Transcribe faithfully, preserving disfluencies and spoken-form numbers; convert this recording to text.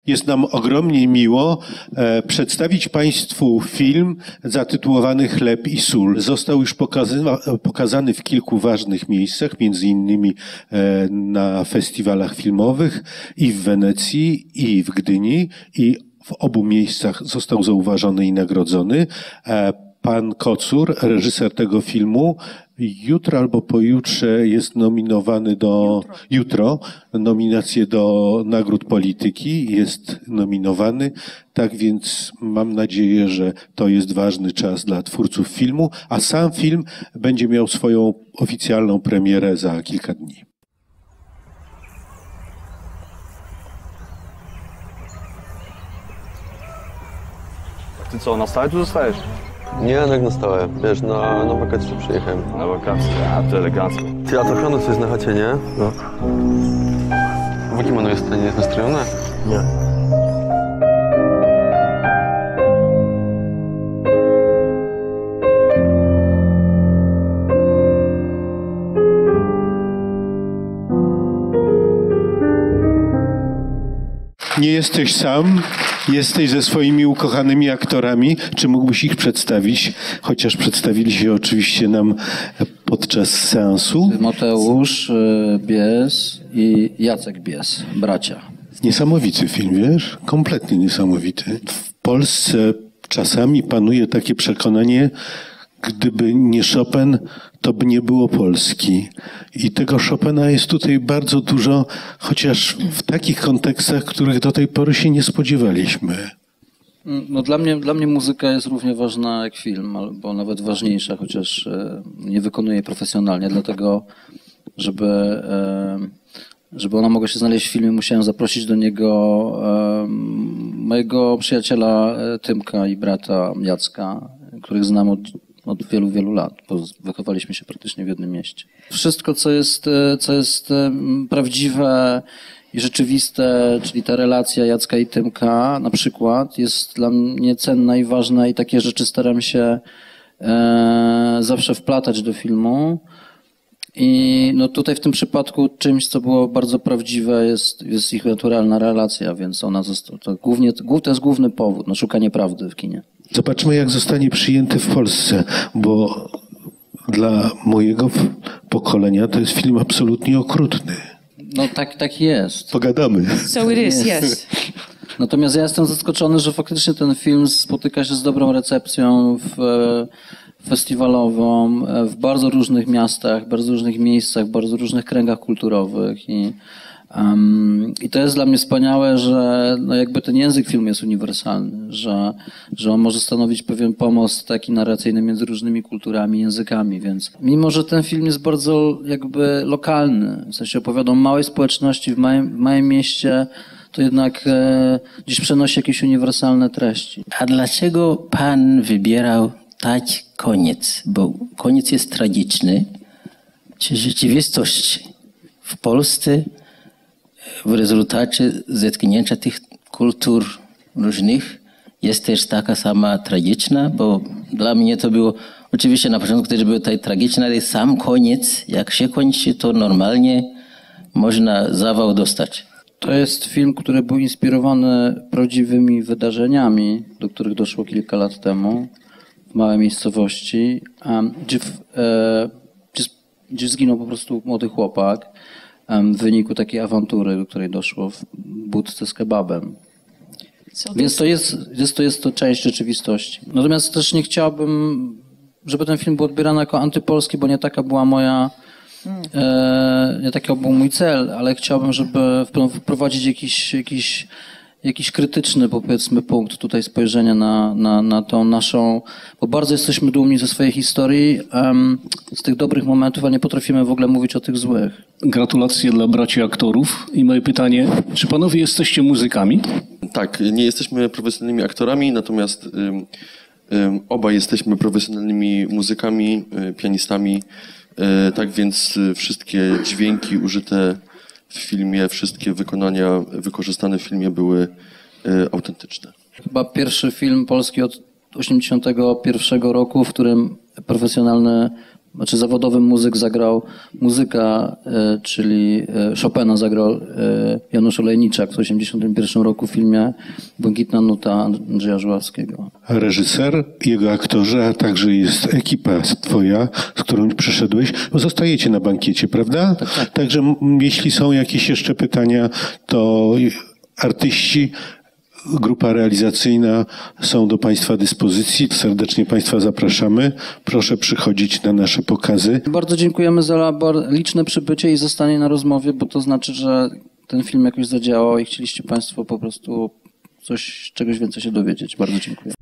Jest nam ogromnie miło e, przedstawić Państwu film zatytułowany Chleb i sól. Został już pokazy- pokazany w kilku ważnych miejscach, między innymi e, na festiwalach filmowych i w Wenecji, i w Gdyni, i w obu miejscach został zauważony i nagrodzony. E, Pan Kocur, reżyser tego filmu, jutro albo pojutrze jest nominowany do... Jutro. jutro nominację do nagród polityki, jest nominowany. Tak więc mam nadzieję, że to jest ważny czas dla twórców filmu, a sam film będzie miał swoją oficjalną premierę za kilka dni. Ty co, na stałe tu zostajesz? Nie, jak na stałe. Wiesz, na, na wakacje przyjechałem. Na wakacje, a to elegancko. Ty, a trochę coś na chacie, nie? No. W jakim ono jest, nie jest nastrojone? Nie. Nie jesteś sam, jesteś ze swoimi ukochanymi aktorami. Czy mógłbyś ich przedstawić? Chociaż przedstawili się oczywiście nam podczas seansu. Mateusz Bies i Jacek Bies, bracia. Niesamowity film, wiesz? Kompletnie niesamowity. W Polsce czasami panuje takie przekonanie, gdyby nie Chopin, to by nie było Polski. I tego Chopina jest tutaj bardzo dużo, chociaż w takich kontekstach, których do tej pory się nie spodziewaliśmy. No dla mnie, dla mnie muzyka jest równie ważna jak film, albo nawet ważniejsza, chociaż nie wykonuję jej profesjonalnie, dlatego żeby, żeby ona mogła się znaleźć w filmie, musiałem zaprosić do niego mojego przyjaciela Tymka i brata Jacka, których znam od od wielu, wielu lat, bo wychowaliśmy się praktycznie w jednym mieście. Wszystko, co jest, co jest prawdziwe i rzeczywiste, czyli ta relacja Jacka i Tymka na przykład, jest dla mnie cenna i ważna i takie rzeczy staram się e, zawsze wplatać do filmu. I no tutaj w tym przypadku czymś, co było bardzo prawdziwe, jest, jest ich naturalna relacja, więc ona została, to, głównie, to jest główny powód, no szukanie prawdy w kinie. Zobaczmy, jak zostanie przyjęty w Polsce, bo dla mojego pokolenia to jest film absolutnie okrutny. No tak, tak jest. Pogadamy. So it is, yes. Natomiast ja jestem zaskoczony, że faktycznie ten film spotyka się z dobrą recepcją w, festiwalową w bardzo różnych miastach, bardzo różnych miejscach, w bardzo różnych kręgach kulturowych i Um, I to jest dla mnie wspaniałe, że no jakby ten język filmu jest uniwersalny, że, że on może stanowić pewien pomost taki narracyjny między różnymi kulturami, językami, więc mimo, że ten film jest bardzo jakby lokalny, w sensie opowiada o małej społeczności w małym, w małym mieście, to jednak e, gdzieś przenosi jakieś uniwersalne treści. A dlaczego pan wybierał tak koniec? Bo koniec jest tragiczny. Czy rzeczywistość w Polsce w rezultacie zetknięcia tych kultur różnych jest też taka sama tragiczna, bo dla mnie to było, oczywiście na początku też było tak tragiczne, ale sam koniec, jak się kończy, to normalnie można zawał dostać. To jest film, który był inspirowany prawdziwymi wydarzeniami, do których doszło kilka lat temu w małej miejscowości, gdzie, w, e, gdzie, gdzie zginął po prostu młody chłopak w wyniku takiej awantury, do której doszło w budce z kebabem. Więc to jest, jest, to jest to część rzeczywistości. Natomiast też nie chciałbym, żeby ten film był odbierany jako antypolski, bo nie taka była moja, e, nie taki był mój cel, ale chciałbym, żeby wprowadzić jakiś, jakiś, jakiś krytyczny, powiedzmy, punkt tutaj spojrzenia na, na, na tą naszą, bo bardzo jesteśmy dumni ze swojej historii, um, z tych dobrych momentów, a nie potrafimy w ogóle mówić o tych złych. Gratulacje dla braci aktorów i moje pytanie, czy panowie jesteście muzykami? Tak, nie jesteśmy profesjonalnymi aktorami, natomiast ym, ym, obaj jesteśmy profesjonalnymi muzykami, y, pianistami, y, tak więc y, wszystkie dźwięki użyte w filmie, wszystkie wykonania wykorzystane w filmie były y, autentyczne. Chyba pierwszy film polski od osiemdziesiątego pierwszego roku, w którym profesjonalny znaczy zawodowy muzyk zagrał muzyka, e, czyli e, Chopina zagrał e, Janusz Olejniczak w tysiąc dziewięćset osiemdziesiątym pierwszym roku w filmie Błękitna nuta Andrzeja Żuławskiego. Reżyser, jego aktorzy, a także jest ekipa twoja, z którą przyszedłeś. Zostajecie na bankiecie, prawda? Tak, tak. Także m, jeśli są jakieś jeszcze pytania, to artyści, grupa realizacyjna są do Państwa dyspozycji. Serdecznie Państwa zapraszamy. Proszę przychodzić na nasze pokazy. Bardzo dziękujemy za liczne przybycie i zostanie na rozmowie, bo to znaczy, że ten film jakoś zadziałał i chcieliście Państwo po prostu coś, czegoś więcej się dowiedzieć. Bardzo dziękuję.